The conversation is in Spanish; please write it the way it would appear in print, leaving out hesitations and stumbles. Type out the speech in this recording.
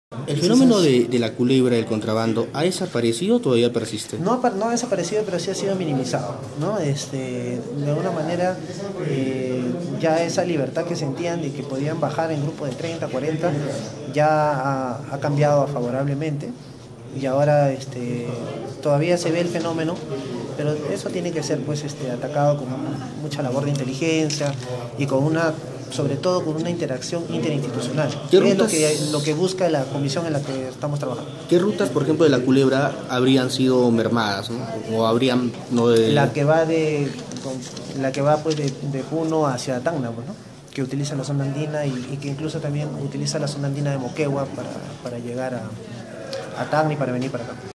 ¿El Quizás fenómeno de la culebra del contrabando ha desaparecido o todavía persiste? no ha desaparecido, pero sí ha sido minimizado, ¿no? De alguna manera, ya esa libertad que sentían de que podían bajar en grupos de 30, 40, ya ha cambiado favorablemente y ahora todavía se ve el fenómeno, pero eso tiene que ser pues atacado con mucha labor de inteligencia y con sobre todo con una interacción interinstitucional, ¿Qué que es rutas, lo que busca la comisión en la que estamos trabajando. qué rutas, por ejemplo, de la culebra habrían sido mermadas, ¿no? O habrían, no La que va la que va pues de Puno hacia Tacna, pues, ¿no? Que utiliza la zona andina y que incluso también utiliza la zona andina de Moquegua para llegar a Tacna y para venir para acá.